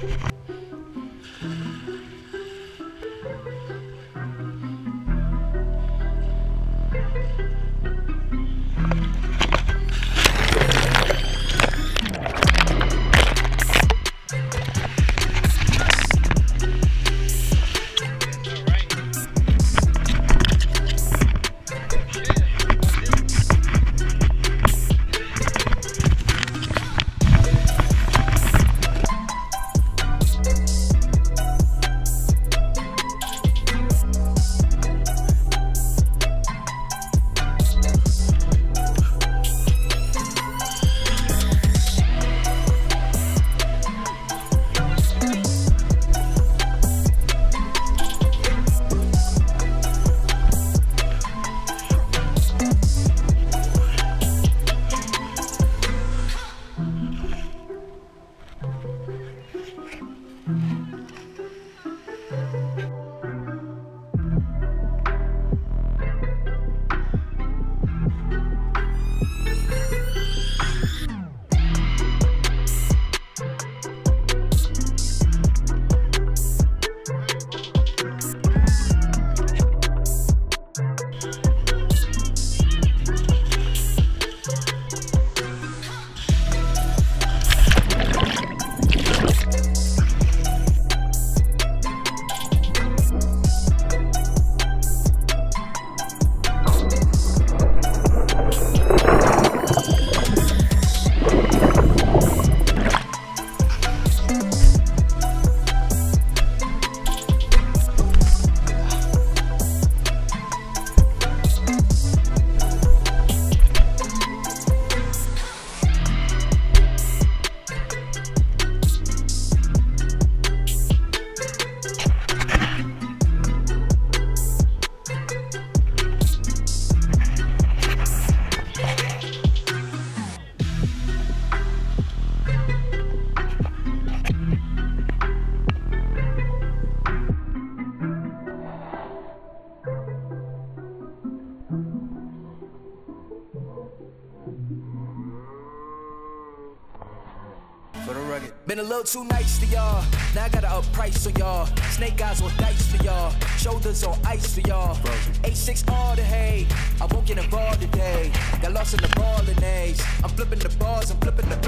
For the record. Been a little too nice to y'all. Now I gotta up price on y'all. Snake eyes on dice for y'all. Shoulders on ice for y'all. 8-6 all the hay. I won't get involved today. Got lost in the ball and A's. I'm flipping the bars. I'm flipping the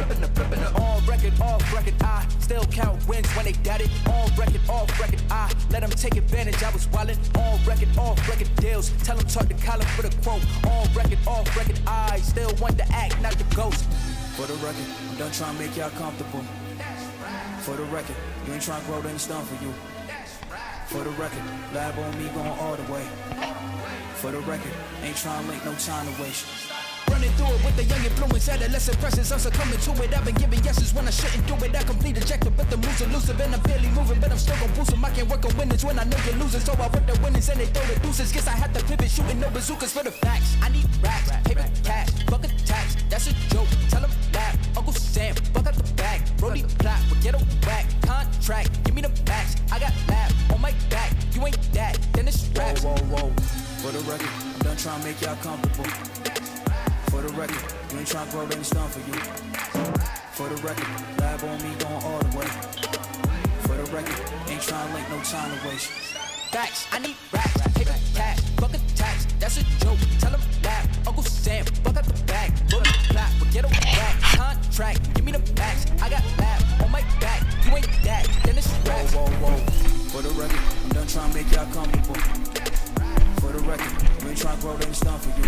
on record, off record. I still count wins when they got it. On record, off record. I let them take advantage. I was wildin'. On record, off record deals. Tell them talk to Colin for the quote. On record, off record. I still want to act, not the ghost. For the record, I'm done trying to make y'all comfortable. For the record, you ain't trying to grow, then it's done for you. For the record, lab on me going all the way. For the record, ain't trying to make no time to waste. Running through it with the young influence, adolescent presence, I'm succumbing to it. I've been giving yeses when I shouldn't do it. I complete ejected, but the moves elusive, and I'm barely moving, but I'm still gon' boost them. I can't work on winners when I know you're losing, so I work the winners and they throw the deuces. Guess I have to pivot, shooting no bazookas for the facts. I need racks, paper, cash, bucket tax. That's a joke. Tell them that Uncle Sam, fuck out the bag. Brody plot, we get a whack. Contract, give me the facts. I got lab on my back. You ain't that, then it's raps. Whoa, whoa, whoa. For the record, I'm done trying to make y'all comfortable. For the record, you ain't tryna grow, then it's done for you. For the record, lab on me going all the way. For the record, ain't tryna make no time to waste. Facts, I need racks, paper, cash, bucket tax. That's a joke, tell them that Uncle Sam, fuck out the bag. Brody plot, we get a whack. Contract, give me the facts. I got lab on my back. You ain't that, then it's raps. Whoa, whoa, whoa. For the record, I'm done trying to make y'all comfortable. For the record, you ain't tryna grow, then it's done for you.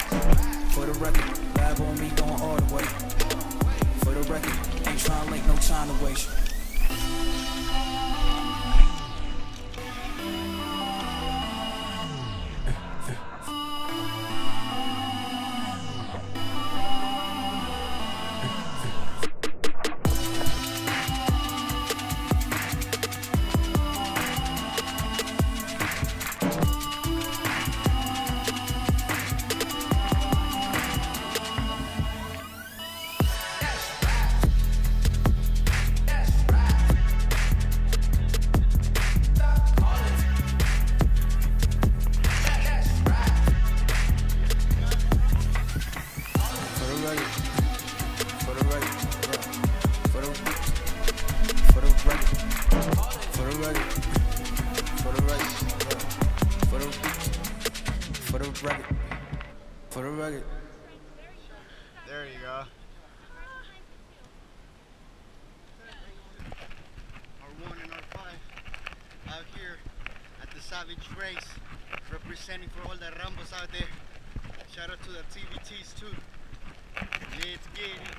For the record, lab on me going all the way. For the record, ain't trying to make no time to waste. Village race, representing for all the Rambos out there. Shout out to the TVTs too. Let's get it.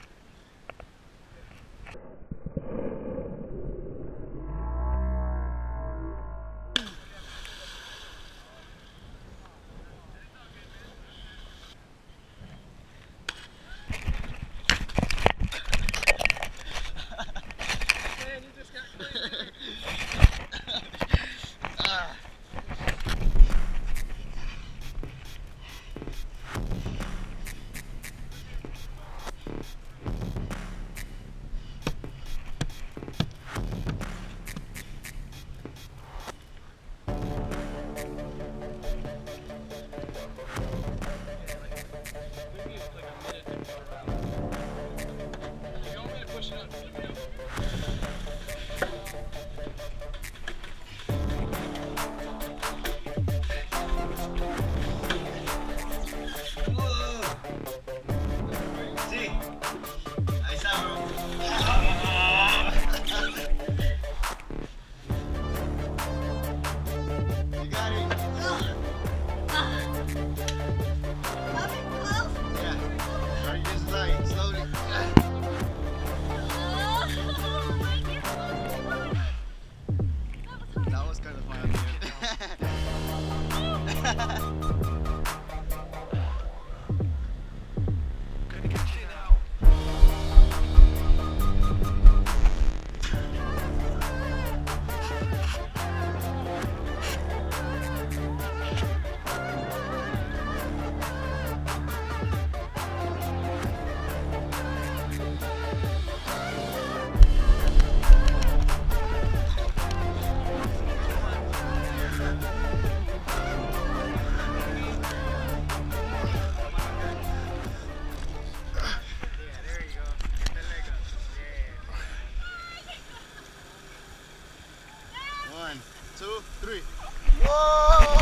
One, two, three. Whoa!